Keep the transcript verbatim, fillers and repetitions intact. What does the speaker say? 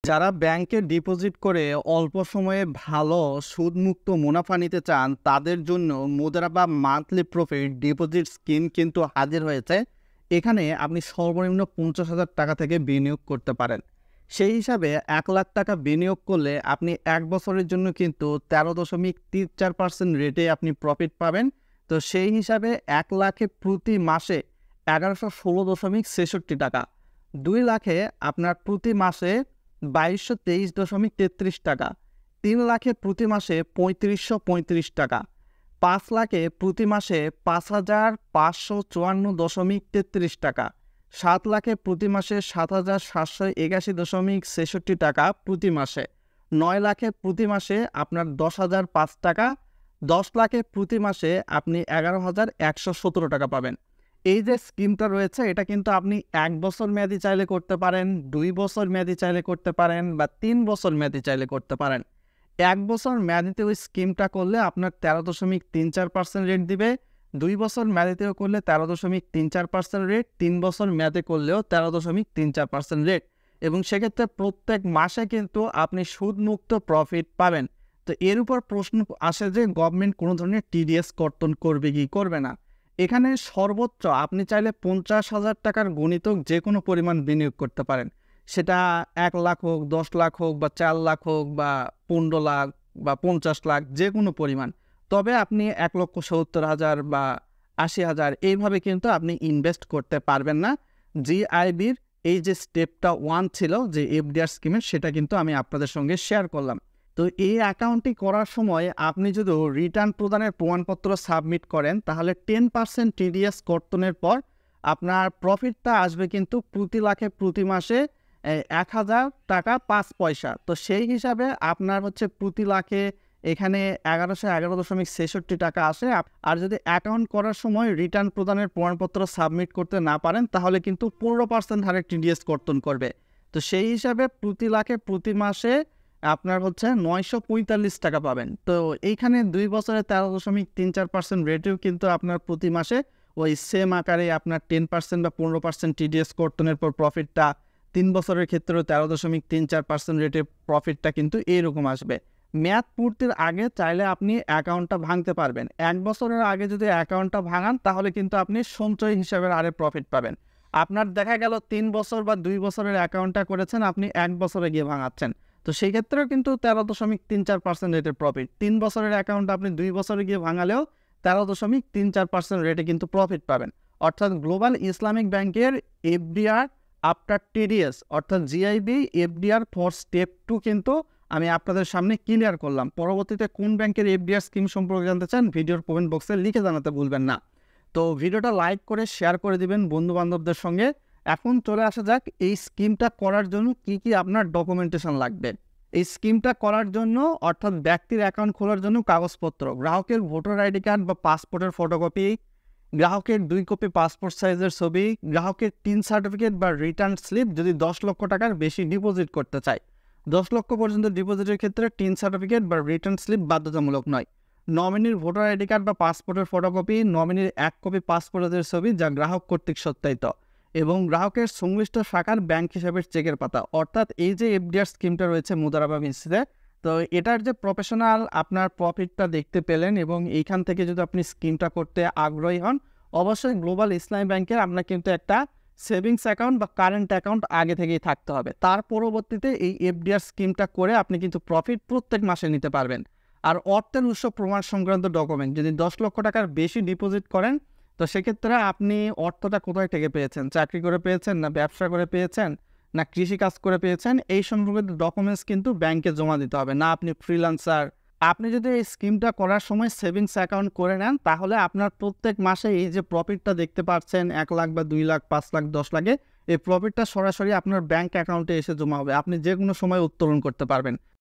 যারা ব্যাংকে ডিপোজিট করে অল্প সময়ে ভালো সুদমুক্ত মুনাফা নিতে চান, তাদের জন্য মুদ্রা বা মান্থলি প্রফিট ডিপোজিট স্কিম কিন্তু হাজির হয়েছে। এখানে আপনি সর্বনিম্ন পঞ্চাশ হাজার টাকা থেকে বিনিয়োগ করতে পারেন। সেই হিসাবে এক লাখ টাকা বিনিয়োগ করলে আপনি এক বছরের জন্য কিন্তু তেরো দশমিক তিন চার পার্সেন্ট রেটে আপনি প্রফিট পাবেন। তো সেই হিসাবে এক লাখে প্রতি মাসে এগারোশো ষোলো দশমিক ছেষট্টি টাকা, দুই লাখে আপনার প্রতি মাসে বাইশশো তেইশ দশমিক তেত্রিশ টাকা, তিন লাখে প্রতি মাসে পঁয়ত্রিশশো পঁয়ত্রিশ টাকা, পাঁচ লাখে প্রতি মাসে পাঁচ হাজার পাঁচশো চুয়ান্ন দশমিক তেত্রিশ টাকা, সাত লাখে প্রতি মাসে সাত হাজার সাতশো একাশি দশমিক ছেষট্টি টাকা প্রতি মাসে, নয় লাখে প্রতি মাসে আপনার দশ হাজার পাঁচ টাকা, দশ লাখে প্রতি মাসে আপনি এগারো হাজার একশো সতেরো টাকা পাবেন। এই যে স্কিমটা রয়েছে, এটা কিন্তু আপনি এক বছর মেয়াদি চাইলে করতে পারেন, দুই বছর মেয়াদি চাইলে করতে পারেন, বা তিন বছর মেয়াদি চাইলে করতে পারেন। এক বছর মেয়াদিতে ওই স্কিমটা করলে আপনার তেরো দশমিক তিন চার পার্সেন্ট রেট দিবে, দুই বছর মেয়াদিতেও করলে তেরো দশমিক তিন চার পার্সেন্ট রেট, তিন বছর মেয়াদে করলেও তেরো দশমিক তিন চার পার্সেন্ট রেট, এবং সেক্ষেত্রে প্রত্যেক মাসে কিন্তু আপনি সুদমুক্ত প্রফিট পাবেন। তো এর উপর প্রশ্ন আসে যে গভর্নমেন্ট কোনো ধরনের টিডিএস কর্তন করবে কি করবে না। এখানে সর্বোচ্চ আপনি চাইলে পঞ্চাশ হাজার টাকার গণিতক যে কোনো পরিমাণ বিনিয়োগ করতে পারেন। সেটা এক লাখ হোক, দশ লাখ হোক, বা চার লাখ হোক, বা পনেরো লাখ, বা পঞ্চাশ লাখ, যে কোনো পরিমাণ। তবে আপনি এক লক্ষ সত্তর হাজার বা আশি হাজার এইভাবে কিন্তু আপনি ইনভেস্ট করতে পারবেন না। জিআইবির এই যে স্টেপটা ওয়ান ছিল যে এফডিআর স্কিমের, সেটা কিন্তু আমি আপনাদের সঙ্গে শেয়ার করলাম। তো এই অ্যাকাউন্টটি করার সময় আপনি যদি রিটার্ন প্রদানের প্রমাণপত্র সাবমিট করেন, তাহলে টেন পার্সেন্ট টিডিএস কর্তনের পর আপনার প্রফিটটা আসবে কিন্তু প্রতি লাখে প্রতি মাসে এক হাজার টাকা পাঁচ পয়সা। তো সেই হিসাবে আপনার হচ্ছে প্রতি লাখে এখানে এগারোশো এগারো দশমিক ছেষট্টি টাকা আসে। আর যদি অ্যাকাউন্ট করার সময় রিটার্ন প্রদানের প্রমাণপত্র সাবমিট করতে না পারেন, তাহলে কিন্তু পনেরো পার্সেন্ট হারে টিডিএস কর্তন করবে। তো সেই হিসাবে প্রতি লাখে প্রতি মাসে আপনার হচ্ছে নয়শো পঁয়তাল্লিশ টাকা পাবেন। তো এইখানে দুই বছরে তেরো দশমিক তিন চার পার্সেন্ট রেটেও কিন্তু আপনার প্রতি মাসে ওই সেম আকারে আপনার টেন পার্সেন্ট বা পনেরো পার্সেন্ট টিডিএস কর্তনের পর প্রফিটটা, তিন বছরের ক্ষেত্রেও তেরো দশমিক তিন চার পার্সেন্ট রেটে প্রফিটটা কিন্তু এইরকম আসবে। মেয়াদ পূর্তির আগে চাইলে আপনি অ্যাকাউন্টটা ভাঙতে পারবেন। এক বছরের আগে যদি অ্যাকাউন্টটা ভাঙান, তাহলে কিন্তু আপনি সঞ্চয় হিসাবের আরে প্রফিট পাবেন। আপনার দেখা গেল তিন বছর বা দুই বছরের অ্যাকাউন্টটা করেছেন, আপনি এক বছরে গিয়ে ভাঙাচ্ছেন, তো সেই ক্ষেত্রেও কিন্তু তেরো দশমিক তিন চার পার্সেন্ট রেটের প্রফিট। তিন বছরের অ্যাকাউন্ট আপনি দুই বছরে গিয়ে ভাঙালেও তেরো দশমিক তিন চার পার্সেন্ট রেটে কিন্তু প্রফিট পাবেন। অর্থাৎ গ্লোবাল ইসলামিক ব্যাংকের এফডিআর আফটার টিডিএস, অর্থাৎ GIB FDR for step two কিন্তু আমি আপনাদের সামনে ক্লিয়ার করলাম। পরবর্তীতে কোন ব্যাংকের এফডিআর স্কিম সম্পর্কে জানতে চান, ভিডিওর কমেন্ট বক্সে লিখে জানাতে ভুলবেন না। তো ভিডিওটা লাইক করে শেয়ার করে দিবেন বন্ধু বান্ধবদের সঙ্গে। এখন চলে আসা যাক এই স্কিমটা করার জন্য কি কি আপনার ডকুমেন্টেশন লাগবে। এই স্কিমটা করার জন্য, অর্থাৎ ব্যক্তির অ্যাকাউন্ট খোলার জন্য কাগজপত্র, গ্রাহকের ভোটার আইডি কার্ড বা পাসপোর্টের ফটোকপি, গ্রাহকের দুই কপি পাসপোর্ট সাইজের ছবি, গ্রাহকের টিন সার্টিফিকেট বা রিটার্ন স্লিপ যদি দশ লক্ষ টাকার বেশি ডিপোজিট করতে চায়। দশ লক্ষ পর্যন্ত ডিপোজিটের ক্ষেত্রে টিন সার্টিফিকেট বা রিটার্ন স্লিপ বাধ্যতামূলক নয়। নমিনির ভোটার আইডি কার্ড বা পাসপোর্টের ফটোকপি, নমিনির এক কপি পাসপোর্টের ছবি যা গ্রাহক কর্তৃক সত্যায়িত, এবং গ্রাহকের সংশ্লিষ্ট শাখার ব্যাংক হিসাবের চেকের পাতা। অর্থাৎ এই যে এফডিআর স্কিমটা রয়েছে মুদারাবা ভিসিতে, তো এটার যে প্রফেশনাল আপনার প্রফিটটা দেখতে পেলেন, এবং এইখান থেকে যদি আপনি স্কিমটা করতে আগ্রহী হন, অবশ্যই গ্লোবাল ইসলামী ব্যাংকের আপনার কিন্তু একটা সেভিংস অ্যাকাউন্ট বা কারেন্ট অ্যাকাউন্ট আগে থেকেই থাকতে হবে। তার পরবর্তীতে এই এফডিআর স্কিমটা করে আপনি কিন্তু প্রফিট প্রত্যেক মাসে নিতে পারবেন। আর অর্থের উৎস প্রমাণ সংক্রান্ত ডকুমেন্ট, যদি দশ লক্ষ টাকার বেশি ডিপোজিট করেন, তো সেক্ষেত্রে আপনি অর্থটা কোথায় থেকে পেয়েছেন, চাকরি করে পেয়েছেন, না ব্যবসা করে পেয়েছেন, না কৃষিকাজ করে পেয়েছেন, এই সম্পর্কিত ডকুমেন্টস কিন্তু ব্যাংকে জমা দিতে হবে। না আপনি ফ্রিল্যান্সার। আপনি যদি এই স্কিমটা করার সময় সেভিংস অ্যাকাউন্ট করে নেন, তাহলে আপনার প্রত্যেক মাসে এই যে প্রফিটটা দেখতে পাচ্ছেন এক লাখ বা দুই লাখ, পাঁচ লাখ, দশ লাখে, এই প্রফিটটা সরাসরি আপনার ব্যাংক অ্যাকাউন্টে এসে জমা হবে। আপনি যে কোনো সময় উত্তোলন করতে পারবেন।